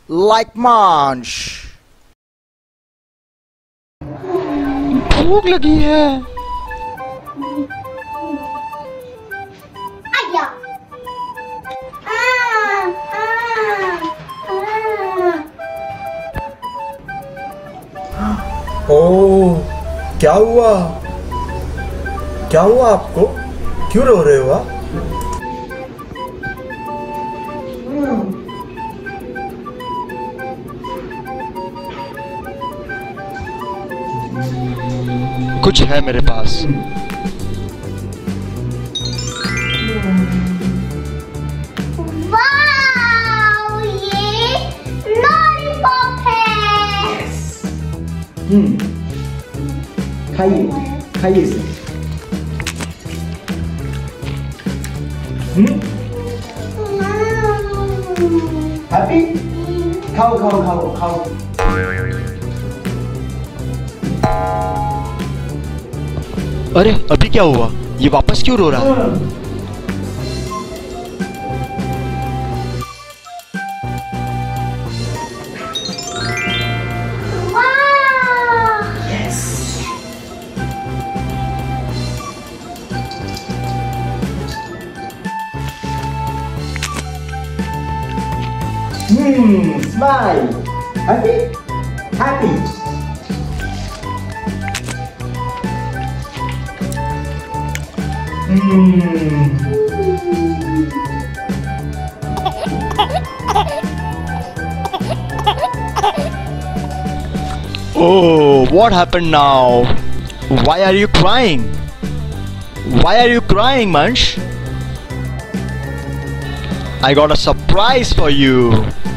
like munch. भूख लगी है। आजा। ओह, क्या हुआ? क्या हुआ आपको? क्यों रो रहे हो आप? कुछ है मेरे पास। वाव, ये लॉलीपॉप है। खाइए खाइए इसे। हैप्पी? खाओ खाओ खाओ खाओ। अरे अभी क्या हुआ? ये वापस क्यों रो रहा है? Smile. Happy? Happy. Oh, what happened now? Why are you crying? Why are you crying, Munch? I got a surprise for you.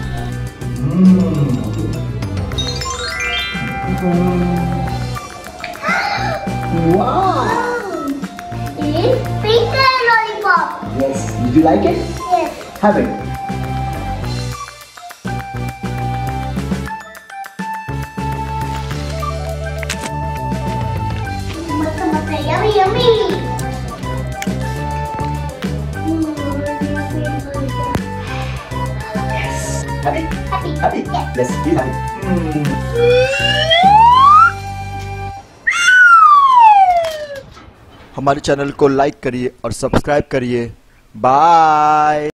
Wow. It's pink lollipop. Yes. Did you like it? Yes. Have it. Yummy, yummy. Happy? Happy. Happy? Yes. Yes. Be happy. हमारे channel को like करिए और subscribe करिए। Bye.